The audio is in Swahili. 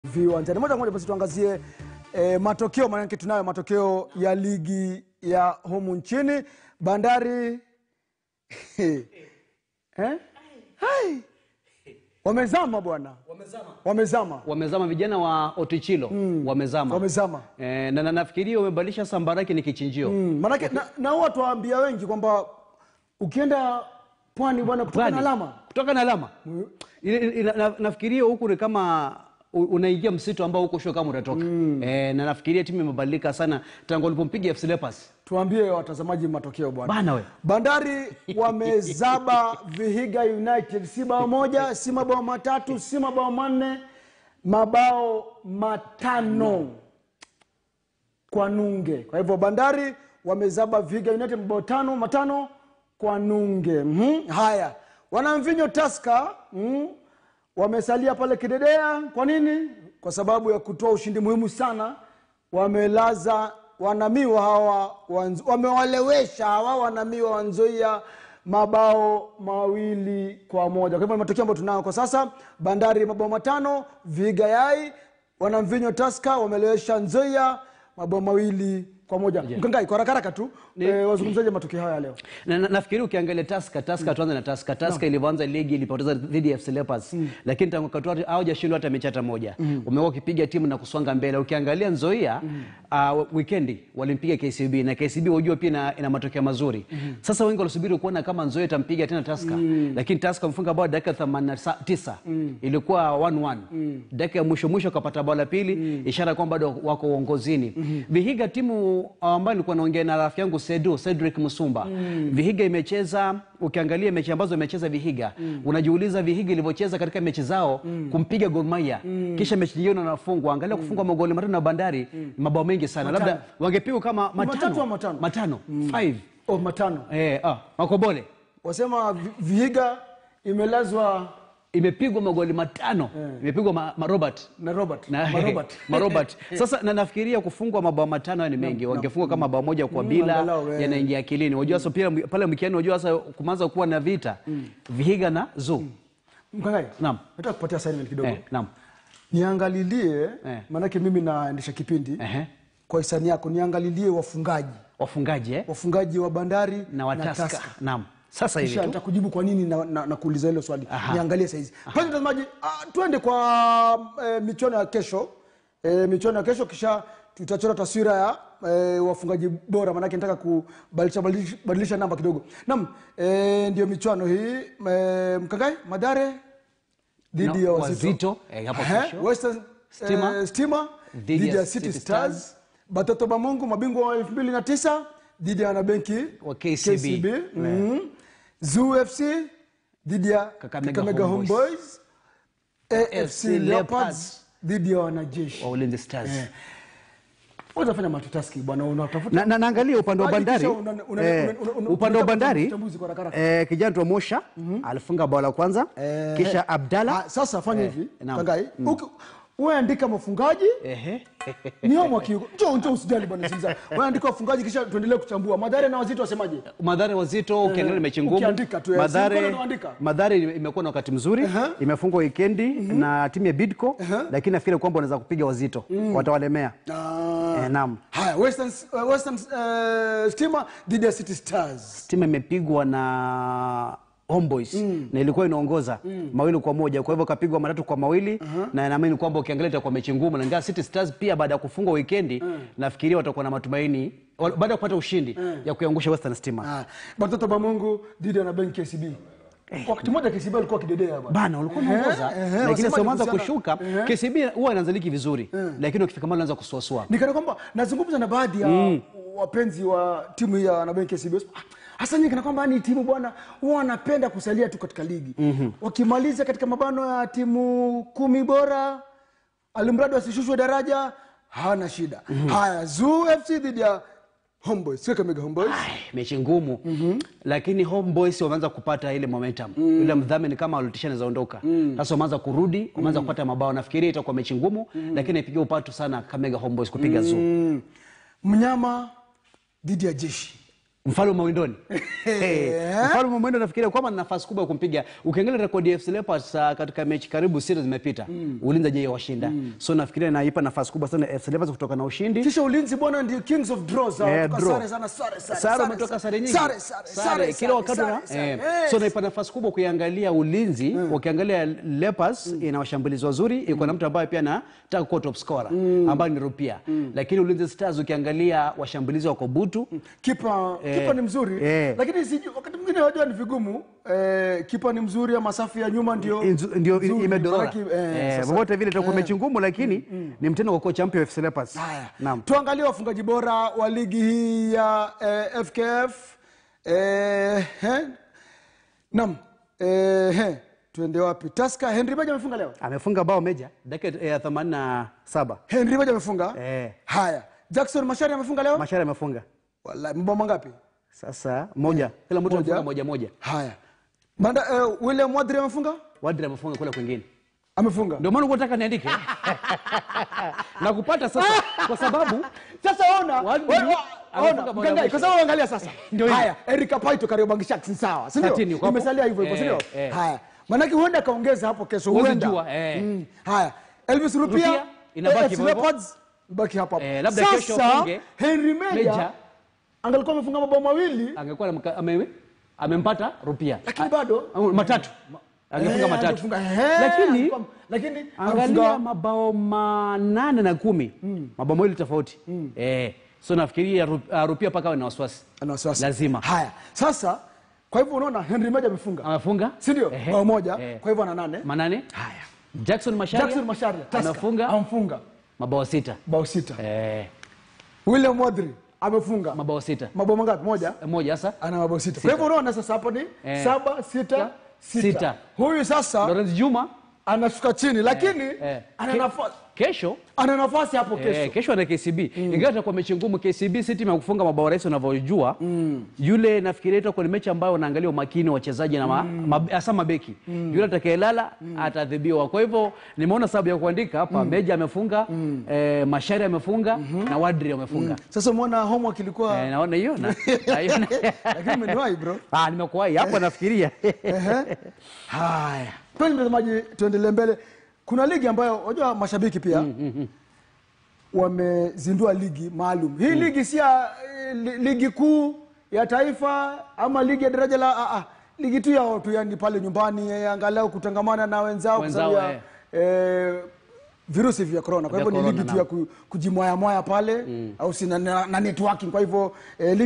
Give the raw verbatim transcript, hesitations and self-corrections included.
Viwanjani moja kwa moja basi tuangazie eh, matokeo, maana tunayo matokeo ya ligi ya humu nchini. Bandari eh hai wamezama bwana, wamezama wamezama wamezama vijana wa Otichilo mm. wamezama wamezama eh, na nafikiria umebadilisha Sambaraki ni kichinjio mm. maana okay. na, na watu waambia wengi kwamba ukienda pwani bwana kutoka na alama kutoka na alama mm. na, nafikiria huku ni kama unaingia msitu ambao huko sio kama utatoka mm. eh, na nafikiria timu imebadilika sana tangu walipompiga F C Leopards. Tuambie watazamaji matokeo bwana. Bana we. Bandari wamezaba Vihiga United si bao moja, si mabao matatu, si mabao manne, mabao matano kwa nunge. Kwa hivyo Bandari wamezaba Vihiga United mabao tano matano kwa nunge. Mhm. Haya. Wanamvinyo Tusker, mhm, wamesalia pale kidedea. Kwa nini? Kwa sababu ya kutoa ushindi muhimu sana. Wamelaza wanamiwa hawa wanzo, wamewalewesha hawa wanamiwa wa Nzoia mabao mawili kwa moja. Kwa hivyo matokeo ambayo tunao kwa sasa, Bandari mabao matano, Vihiga Yai, Wanamvinyo Tusker wamelewesha Nzoia mabao mawili kwa moja. Yeah. Mkangai kwa haraka tu eh, wazungumzaje matokeo haya leo? Na, na nafikiri ukiangalia Tusker, Tusker mm. tuanze na Tusker. Tusker no. ilianza ligi ilipoteza dhidi ya F C Leopards. Mm. Lakini tangu wakati hawajashindwa hata mechi hata moja. Mm. Umekuwa ukipiga timu na kusonga mbele. Ukiangalia Nzoia mm. uh, weekendi walimpiga K C B na K C B unajua pia ina, ina matokeo mazuri. Mm. Sasa wengi walisubiri kuona kama Nzoia itampiga tena Tusker. Mm. Lakini Tusker mfunga bao dakika themanini na tisa. Mm. Ilikuwa one one. Mm. Dakika ya mwisho mwisho kapata bao la pili, mm. ishara kwamba bado wako uongozini. Mm. Vihiga timu ambayo nilikuwa naongea na rafiki yangu Sedu Cedric Musumba. Mm. Vihiga imecheza, ukiangalia mechi ambazo imecheza Vihiga, mm. unajiuliza Vihiga ilivyocheza katika mechi zao mm. kumpiga Gor Mahia, mm. kisha mechi nyingine wanafungwa, angalia mm. kufungwa magoli matano na Bandari, mm. mabao mengi sana. Matano. Labda wangepigwa kama matano. Matatu matano. Matano. Mm. Five. Oh, matano. Eh, ah, Makobole. Wasema Vihiga imelazwa imepigwa magoli matano. Yeah. Imepigwa ma, ma Robert na Robert na ma Robert ma Robert. Sasa na nafikiria kufungwa mabao matano ni mengi. No, wangefungwa no. kama bao moja kwa bila mm, yanaingia akilini. Unajua mm. sasa pia pale mkiani unajua sasa kuanza kuwa na vita. Mm. Vihiga na Zoo. Mm. Mkangai. Naam. Nataka kupatia assignment kidogo. Eh, naam. Niangalilie eh. maana yake mimi naendesha kipindi. Eh. Kwa hisani yako niangalilie wafungaji. Wafungaji eh? Wafungaji wa Bandari na wa Tusker. Naam. Sasa hivi kisha nitakujibu kwa nini na, na, na kuuliza hilo swali. Niangalie sasa hizi. Kwa mtazamaji, uh, tuende kwa e, michuano ya kesho. E, michuano ya kesho kisha tutachora taswira ya e, wafungaji bora, maana yake nataka kubadilisha badilisha, badilisha namba kidogo. Naam, e, ndio michuano hii e, Mkangai Madare dhidi no, ya Wazito eh, hapo kesho. Western Stima e, Stima dhidi ya City Stars. Stars. Batoto ba Mungu mabingwa wa elfu mbili na tisa dhidi ya Wanabenki wa K C B, K C B. Yeah. Mm-hmm. Zoo F C dhidi ya Kakamega Homeboys, A F C Leopards dhidi ya Wanajeshi wa Ulinzi Stars. Eh. Unafanya matutaski bwana, unatafuta na, na naangalia upande wa Bandari. Upande wa Bandari eh, kijana Tomosha mm -hmm. alifunga bao la kwanza, eh, kisha Abdalla. Ah, sasa fanya hivi eh, Kangai mm. wewe andika mafungaji ehe ni homo kiugo njoo njoo usijali bwana Sinza. Wewe andika wafungaji kisha tuendelee kuchambua Madare na Wazito wasemaje. Madare Wazito ukiangalia mechi ngumu. Madare Madare imekuwa na wakati mzuri, uh -huh. imefungwa weekendi uh -huh. na timu ya Bidco, uh -huh. lakini nafikiri kwamba wanaweza kupiga Wazito, mm. watawalemea. Ah. Eh, naam. Haya, Western uh, Western uh, Stima dhidi ya City Stars. Timu imepigwa na Homeboys mm. na ilikuwa inaongoza mm. mawili kwa moja, kwa hivyo kapigwa matatu kwa mawili. uh -huh. na naamini kwamba ukiangalia kwa mechi ngumu na ingawa City Stars pia baada ya kufungwa weekendi mm. nafikiria watakuwa na matumaini baada ya kupata ushindi mm. ya kuangusha Western Stima. Ah, Batoto ba Mungu dhidi ya Wanabenki K C B. Eh. Kwa kitu moja K C B alikuwa kidedea bwana. Bana walikuwa wanaongoza, eh, eh, lakini sio mwanzo kushuka. Eh. K C B huwa inaanza ligi vizuri, eh. lakini ukifika mahali anaanza kusuasua. Nikana kwamba nazungumza na baadhi ya mm. wapenzi wa timu ya Wanabenki K C B. Hasa nyingi kana kwamba ni timu bwana huwa wanapenda kusalia tu katika ligi. Mm -hmm. Wakimaliza katika mabano ya timu kumi bora, alimradi wasishushwe daraja, hana shida. Mm -hmm. Haya, Zoo F C dhidi ya Homeboys, sio Kakamega Homeboys. Ai, mechi ngumu. Mm -hmm. Lakini Homeboys wameanza kupata ile momentum. Mm. Ile mdhamini kama walotishana zaondoka. Mm. Sasa wameanza kurudi, wameanza mm. kupata mabao. Nafikiri itakuwa mechi ngumu, mm. lakini ipiga upatu sana Kakamega Homeboys kupiga mm. Zoo. Mnyama dhidi ya Jeshi. Mfalme Mwendoni. Mfalme Mwendoni nafikiria kwamba ana nafasi kubwa ya kumpiga. Ukiangalia rekodi ya F C Leopards uh, katika mechi karibu sita zimepita. Mm. Ulinzi je washinda. Mm. So nafikiria naipa nafasi kubwa sana F C Leopards kutoka na ushindi. Kisha Ulinzi bwana ndio kings of draws. Yeah, draw. Sare sana sare sare. Sare umetoka sare nyingi. Sare sare. Sare kila wakati na. Eh. So naipa nafasi kubwa kuiangalia Ulinzi, mm. ukiangalia Leopards mm. ina washambulizi wazuri, iko mm. na mtu ambaye pia anataka kuwa top scorer mm. ambaye ni Rupia. Mm. Lakini Ulinzi Stars ukiangalia washambulizi wako butu. Mm. Kipa eh. kipa ni mzuri. Eh. Lakini si, wakati mwingine wajua ni vigumu. Eh, kipa ni mzuri ama safu ya nyuma ndio ndio imedorora. Eh, wote vile itakuwa mechi ngumu lakini mm, mm. ni mtendo wa kocha mpya wa F C Leopards. Naam. Tuangalie wafungaji bora wa ligi hii ya eh, F K F. Eh, eh. Naam. Eh, eh. Tuende wapi? Tusker Henry Meja amefunga leo? Amefunga bao Meja dakika ya themanini na saba. Henry Meja amefunga? Eh. Haya. Jackson Mashari amefunga leo? Mashari amefunga. Wallahi mabao mangapi? Sasa moja. Hmm. Kila mtu amefunga moja moja. Haya. Manda uh, William Wadri amefunga? Wadri amefunga kule kwingine. Amefunga. Ndio maana unataka niandike. Na kupata sasa kwa sababu sasa ona ona mkangai kwa sababu angalia sasa. Haya, Erika Paito Kariobangi Sharks ni sawa, si ndio? Imesalia hivyo hivyo, si ndio? Haya. Maana yake huenda kaongeza hapo kesho huenda. Mm. Haya. Elvis Rupia inabaki hivyo. Baki hapo hapo. Eh, labda kesho funge. Henry Meja angalikuwa amefunga mabao mawili, angekuwa ame amempata Rupia. Lakini bado matatu. Angefunga matatu. Lakini lakini angalia mabao manane na kumi. Mm. Mabao mawili tofauti. Mm. Eh, so nafikiria Rupia paka ana wasiwasi. Ana wasiwasi. Lazima. Haya. Sasa kwa hivyo unaona Henry Meja amefunga. Amefunga? Si ndio? Bao moja. Eh. Kwa hivyo ana nane. Manane? Haya. Jackson Mashari. Jackson Mashari. Amefunga? Amfunga. Mabao sita. Bao sita. Eh. William Wadri amefunga mabao sita. Mabao mangapi? Moja. Moja sasa. Ana mabao sita. Kwa hivyo unaona sasa hapo ni eh. saba sita sita. Sita. Huyu sasa Lawrence Juma anashuka chini lakini eh. Eh. ana nafasi kesho. Ana nafasi hapo kesho. Eh, kesho ana K C B. Mm. Ingawa itakuwa mechi ngumu, K C B City imekufunga mabao rahisi unavyojua. Mm. Yule nafikiria itakuwa ni mechi ambayo unaangalia umakini wa wachezaji na hasa mm. ma, mabeki. Mm. Yule atakayelala mm. atadhibiwa. Kwa hivyo nimeona sababu ya kuandika hapa mm. Meja amefunga, mm. eh, Mashari amefunga mm -hmm. na Wadri amefunga. Mm. Sasa umeona homework ilikuwa eh, naona hiyo na naiona. Lakini umeniwahi bro. Ah, nimekuwahi hapo nafikiria. Haya. Twende mtazamaji, tuendelee mbele. Kuna ligi ambayo unajua mashabiki pia mm, mm, mm. wamezindua ligi maalum. Hii mm. ligi si ya ligi kuu ya taifa ama ligi ya daraja la a a ligi tu ya watu yani pale nyumbani angalau kutangamana na wenzao kwa sababu ya eh, virusi vya corona. Kwa hivyo ni ligi tu ya kujimwaya mwaya pale mm. au si na, na networking. Kwa hivyo eh,